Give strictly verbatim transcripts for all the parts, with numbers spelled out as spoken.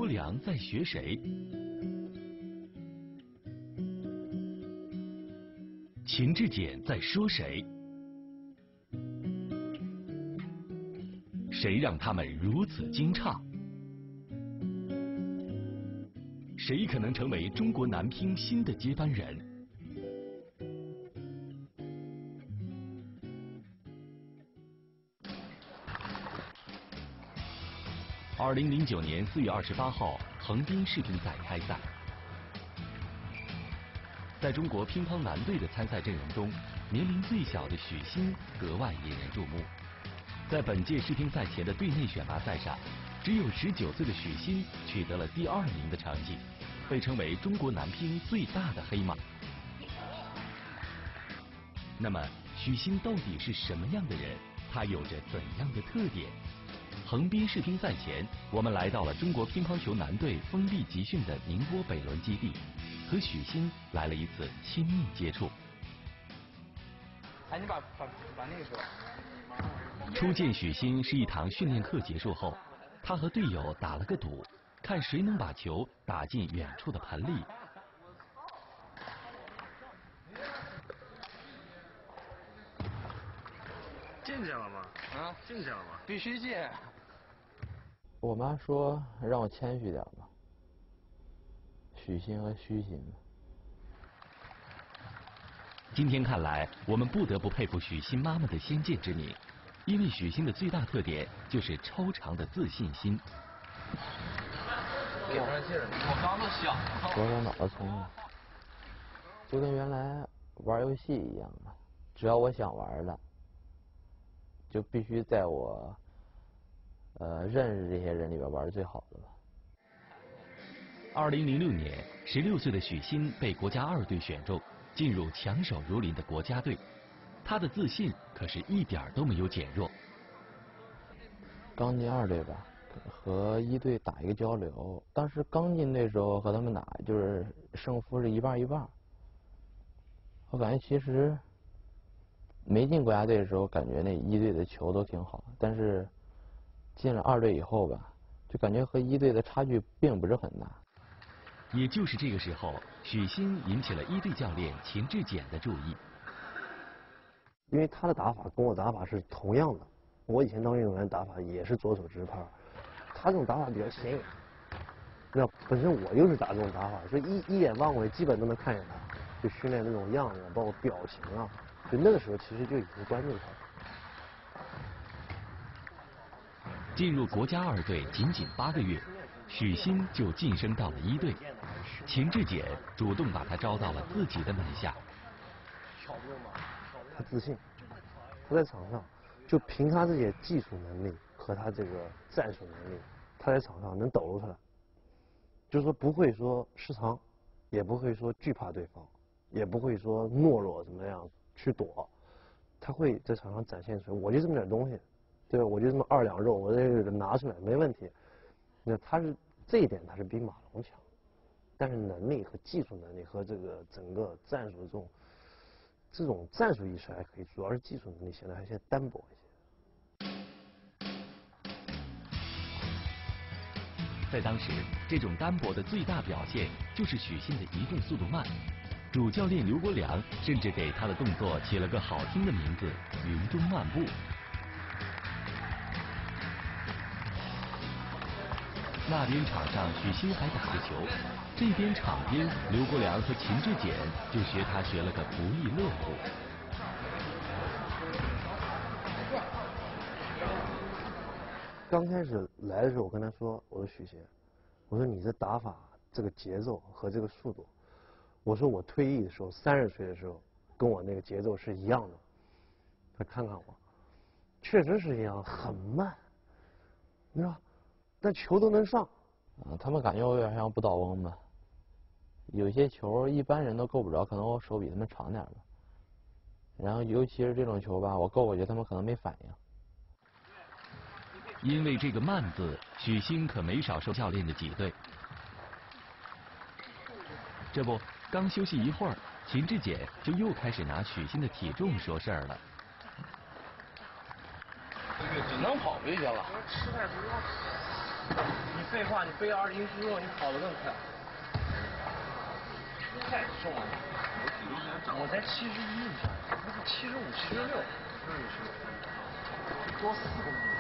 良在学谁？秦志简在说谁？谁让他们如此惊诧？谁可能成为中国男乒新的接班人？二零零九年四月二十八号，横滨世乒赛开赛。在中国乒乓男队的参赛阵容中，年龄最小的许昕格外引人注目。在本届世乒赛前的队内选拔赛上，只有十九岁的许昕取得了第二名的成绩，被称为中国男乒最大的黑马。那么，许昕到底是什么样的人？他有着怎样的特点？横滨世乒赛前，我们来到了中国乒乓球男队封闭集训的宁波北仑基地，和许昕来了一次亲密接触。 哎，你把把把那个给我。 初见许昕是一堂训练课结束后，他和队友打了个赌，看谁能把球打进远处的盆里。 进去了吗？啊，进去了吗？ 必须进。 我妈说让我谦虚点吧，许昕和虚昕。 今天看来，我们不得不佩服许昕妈妈的先见之明，因为许昕的最大特点就是超长的自信心。 我刚都想了， 我有脑子聪明，就跟原来玩游戏一样嘛，只要我想玩了，就必须在我呃认识这些人里边玩最好的吧。 二零零六年，十六岁的许昕被国家二队选中，进入强手如林的国家队，他的自信可是一点都没有减弱。 刚进二队吧，和一队打一个交流，当时刚进队时候和他们打，就是胜负是一半一半。我感觉其实没进国家队的时候，感觉那一队的球都挺好，但是进了二队以后吧，就感觉和一队的差距并不是很大。 也就是这个时候，许昕引起了一队教练秦志简的注意。 因为他的打法跟我打法是同样的，我以前当运动员打法也是左手直拍，他这种打法比较显眼。那本身我又是打这种打法，所以一一眼望过去基本都能看见他，就训练那种样子，包括表情啊，就那个时候其实就已经关注他了。 进入国家二队仅仅八个月，许昕就晋升到了一队，秦志简主动把他招到了自己的门下。 他自信，他在场上就凭他自己的技术能力和他这个战术能力，他在场上能抖露出来，就是说不会说失常，也不会说惧怕对方，也不会说懦弱怎么样去躲，他会在场上展现出来，我就这么点东西，对吧？我就这么二两肉，我这个拿出来没问题。那他是这一点他是比马龙强，但是能力和技术能力和这个整个战术这种这种战术意识还可以，主要是技术能力显得还是单薄一些。 在当时，这种单薄的最大表现就是许昕的移动速度慢。主教练刘国梁甚至给他的动作起了个好听的名字——云中漫步。那边场上许昕还打着球，这边场边刘国梁和秦志简就学他学了个不亦乐乎。 刚开始来的时候，我跟他说：“我说许昕，我说你这打法、这个节奏和这个速度，我说我退役的时候，三十岁的时候，跟我那个节奏是一样的。”他看看我，确实是一样，很慢，你知道，但球都能上。 啊，他们感觉我有点像不倒翁吧。有些球一般人都够不着，可能我手比他们长点吧。然后尤其是这种球吧，我够过去，他们可能没反应。 因为这个慢字，许昕可没少受教练的挤兑。这不，刚休息一会儿，秦志简就又开始拿许昕的体重说事儿了。 这个只能跑就行了。 吃太多，你肺废话，你背二十斤猪肉，你跑得更快。太重了，我才七十一，你想，那是七十五、七十六，那你说多四公斤。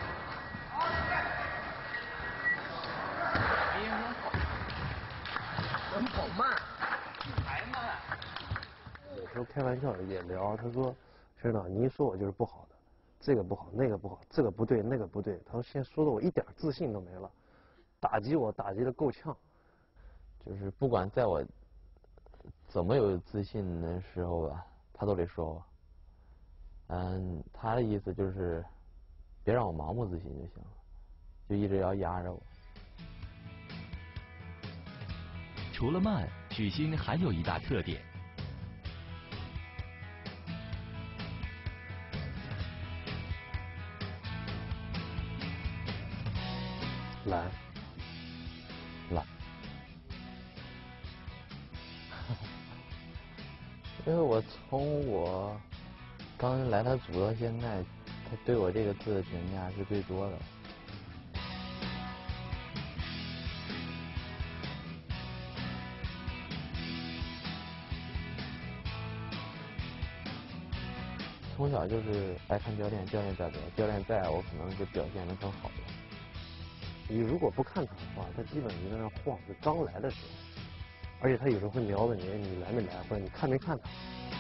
别影响跑，我跑慢，还慢。 有时候开玩笑也聊，他说：“学长，你一说我就是不好的，这个不好，那个不好，这个不对，那个不对。”他说现在说的我一点自信都没了，打击我打击的够呛。 就是不管在我怎么有自信的时候吧，他都得说我。嗯，他的意思就是别让我盲目自信就行了，就一直要压着我。 除了慢，许昕还有一大特点。 懒， 懒。因为我从我刚来他组到现在，他对我这个字的评价是最多的。从小就是爱看教练，教练在不在，教练在我可能就表现得更好了。 你如果不看他的话，他基本就在那晃，就刚来的时候，而且他有时候会瞄着你，你来没来，或者你看没看他。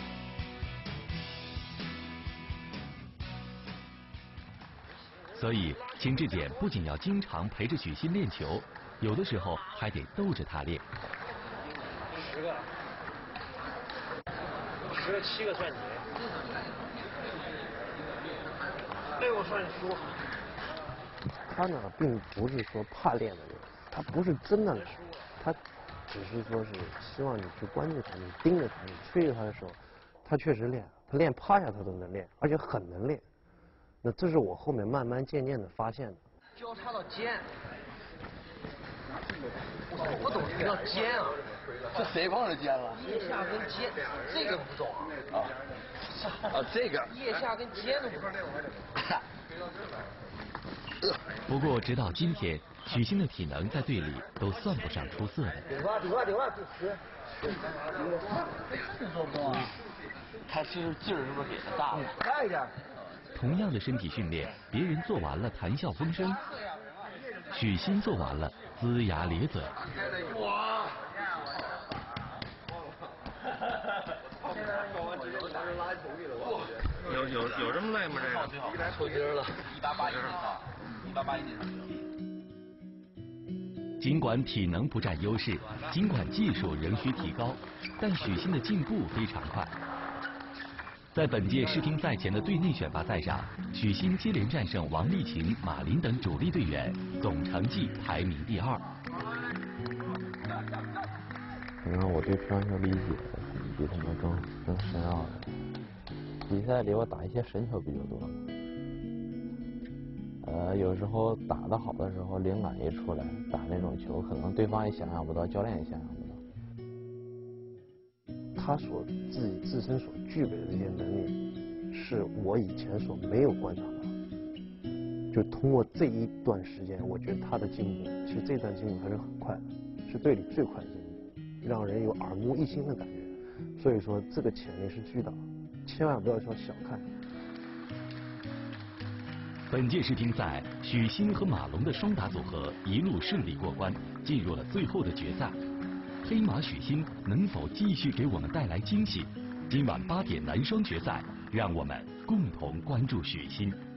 所以，秦志典不仅要经常陪着许昕练球，有的时候还得逗着他练。 十个，十个七个算你，六个算输。 他呢，并不是说怕练的人，他不是真的懒，他只是说是希望你去关注他，你盯着他，你催着他的时候，他确实练，他练趴下他都能练，而且很能练。那这是我后面慢慢渐渐的发现的。 交叉到肩，我不懂什么叫肩啊？ 这谁帮着肩了？ 腋下跟肩，这个不懂啊？啊，这个腋下跟肩都不懂。 不过直到今天，许昕的体能在队里都算不上出色的。 顶吧顶吧顶吧，主持。 做不动啊？他是劲儿是不是给的大了？ 快一点。 同样的身体训练，别人做完了谈笑风生，许昕做完了龇牙咧嘴。 哇！ 有有有这么累吗？这个抽筋了，一八八一啊，一八八一年。 尽管体能不占优势，尽管技术仍需提高，但许昕的进步非常快。在本届世乒赛前的队内选拔赛上，许昕接连战胜王励勤、马琳等主力队员，总成绩排名第二。 可能我对乒乓球理解比他们更更深奥了。比赛里我打一些神球比较多，呃，有时候打得好的时候，灵感一出来，打那种球，可能对方也想象不到，教练也想象不到。 他所自己自身所具备的这些能力，是我以前所没有观察到的。就通过这一段时间，我觉得他的进步，其实这段进步还是很快的，是队里最快的进步，让人有耳目一新的感觉。所以说，这个潜力是巨大，千万不要说小看。 本届世乒赛，许昕和马龙的双打组合一路顺利过关，进入了最后的决赛。黑马许昕能否继续给我们带来惊喜？今晚八点男双决赛，让我们共同关注许昕。